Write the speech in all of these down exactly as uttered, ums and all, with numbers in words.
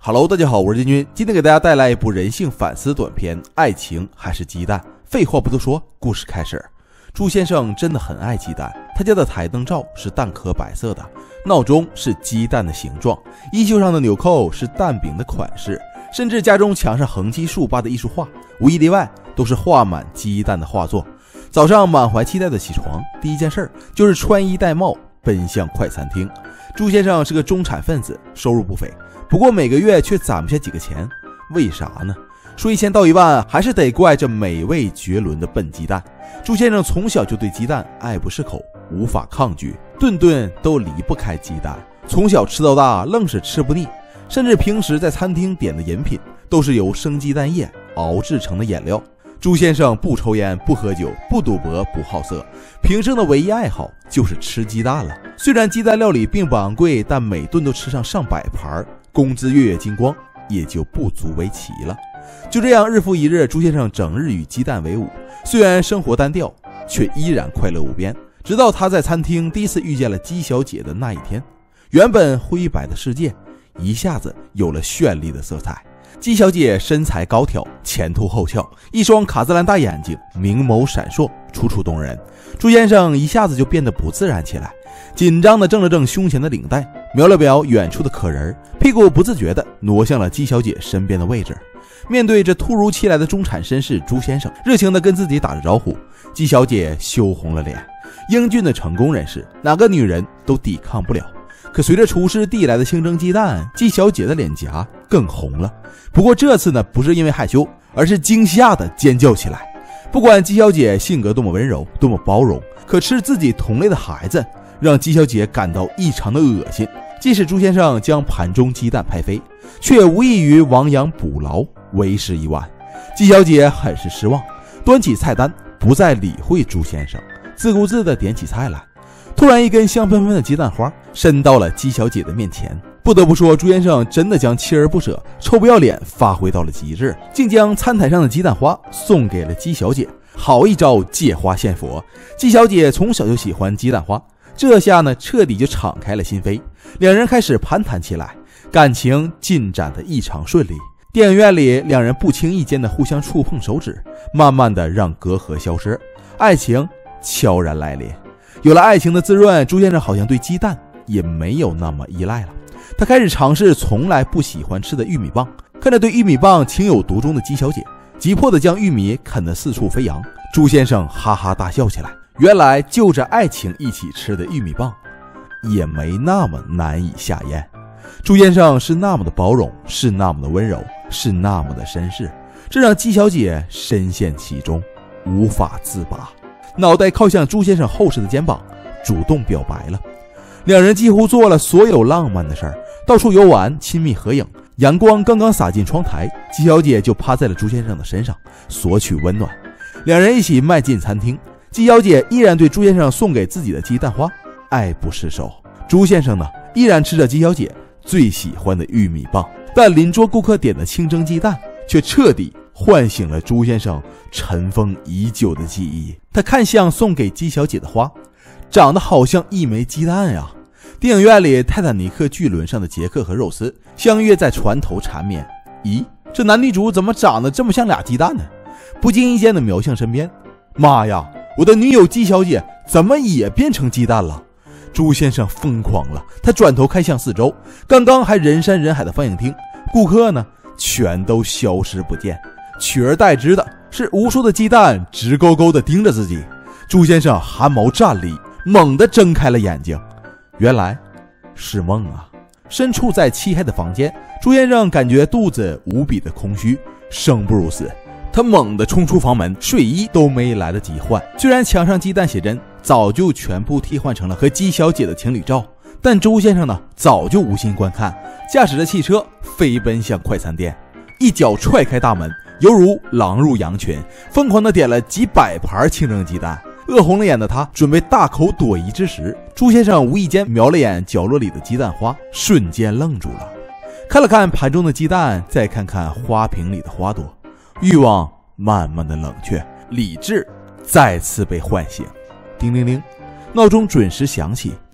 Hello， 大家好，我是金军，今天给大家带来一部人性反思短片《爱情还是鸡蛋》。废话不多说，故事开始。朱先生真的很爱鸡蛋，他家的台灯罩是蛋壳白色的，闹钟是鸡蛋的形状，衣袖上的纽扣是蛋饼的款式，甚至家中墙上横七竖八的艺术画，无一例外都是画满鸡蛋的画作。早上满怀期待的起床，第一件事就是穿衣戴帽奔向快餐厅。朱先生是个中产分子，收入不菲，不过每个月却攒不下几个钱，为啥呢？说一千道一万，还是得怪这美味绝伦的笨鸡蛋。朱先生从小就对鸡蛋爱不释口，无法抗拒，顿顿都离不开鸡蛋，从小吃到大，愣是吃不腻。甚至平时在餐厅点的饮品都是由生鸡蛋液熬制成的饮料。朱先生不抽烟，不喝酒，不赌博，不好色，平生的唯一爱好就是吃鸡蛋了。虽然鸡蛋料理并不昂贵，但每顿都吃上上百盘，工资月月精光，也就不足为奇了。就这样日复一日，朱先生整日与鸡蛋为伍，虽然生活单调，却依然快乐无边。直到他在餐厅第一次遇见了姬小姐的那一天，原本灰白的世界一下子有了绚丽的色彩。姬小姐身材高挑，前凸后翘，一双卡姿兰大眼睛，明眸闪烁，楚楚动人。朱先生一下子就变得不自然起来，紧张地正了正胸前的领带，瞄了瞄远处的客人，屁股不自觉地挪向了姬小姐身边的位置。面对这突如其来的中产绅士朱先生，热情地跟自己打着招呼，姬小姐羞红了脸。英俊的成功人士，哪个女人都抵抗不了。可随着厨师递来的清蒸鸡蛋，姬小姐的脸颊更红了。不过这次呢，不是因为害羞，而是惊吓的尖叫起来。不管姬小姐性格多么温柔，多么包容，可吃自己同类的孩子让姬小姐感到异常的恶心。即使朱先生将盘中鸡蛋拍飞，却无异于亡羊补牢，为时已晚。姬小姐很是失望，端起菜单，不再理会朱先生，自顾自地点起菜来。突然一根香喷喷的鸡蛋花伸到了姬小姐的面前。不得不说，朱先生真的将锲而不舍、臭不要脸发挥到了极致，竟将餐台上的鸡蛋花送给了姬小姐。好一招借花献佛。姬小姐从小就喜欢鸡蛋花，这下呢彻底就敞开了心扉，两人开始攀谈起来，感情进展得异常顺利。电影院里两人不经意间的互相触碰手指，慢慢的让隔阂消失，爱情悄然来临。有了爱情的滋润，朱先生好像对鸡蛋也没有那么依赖了。他开始尝试从来不喜欢吃的玉米棒，看着对玉米棒情有独钟的姬小姐急迫地将玉米啃得四处飞扬，朱先生哈哈大笑起来。原来就着爱情一起吃的玉米棒也没那么难以下咽。朱先生是那么的包容，是那么的温柔，是那么的绅士，这让姬小姐深陷其中，无法自拔。脑袋靠向朱先生厚实的肩膀，主动表白了。两人几乎做了所有浪漫的事儿，到处游玩，亲密合影。阳光刚刚洒进窗台，姬小姐就趴在了朱先生的身上，索取温暖。两人一起迈进餐厅，姬小姐依然对朱先生送给自己的鸡蛋花爱不释手。朱先生呢，依然吃着姬小姐最喜欢的玉米棒，但邻桌顾客点的清蒸鸡蛋却彻底唤醒了朱先生尘封已久的记忆。他看向送给姬小姐的花，长得好像一枚鸡蛋呀。电影院里泰坦尼克巨轮上的杰克和肉丝相约在船头缠绵，咦，这男女主怎么长得这么像俩鸡蛋呢？不经意间的瞄向身边，妈呀，我的女友姬小姐怎么也变成鸡蛋了？朱先生疯狂了，他转头看向四周，刚刚还人山人海的放映厅，顾客呢全都消失不见，取而代之的是无数的鸡蛋直勾勾地盯着自己。朱先生汗毛站立，猛地睁开了眼睛，原来是梦啊！身处在漆黑的房间，朱先生感觉肚子无比的空虚，生不如死。他猛地冲出房门，睡衣都没来得及换。虽然墙上鸡蛋写真早就全部替换成了和姬小姐的情侣照，但朱先生呢早就无心观看，驾驶着汽车飞奔向快餐店，一脚踹开大门，犹如狼入羊群，疯狂地点了几百盘清蒸鸡蛋。饿红了眼的他准备大口朵颐之时，朱先生无意间瞄了眼角落里的鸡蛋花，瞬间愣住了，看了看盘中的鸡蛋，再看看花瓶里的花朵，欲望慢慢的冷却，理智再次被唤醒。叮铃铃，闹钟准时响起，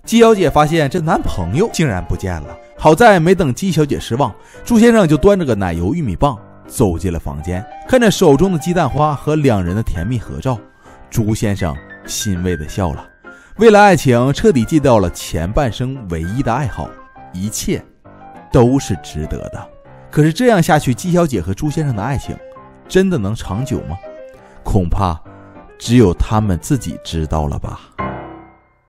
姬小姐发现这男朋友竟然不见了，好在没等姬小姐失望，朱先生就端着个奶油玉米棒走进了房间，看着手中的鸡蛋花和两人的甜蜜合照，朱先生欣慰地笑了。为了爱情彻底戒掉了前半生唯一的爱好，一切都是值得的。可是这样下去，姬小姐和朱先生的爱情真的能长久吗？恐怕只有他们自己知道了吧。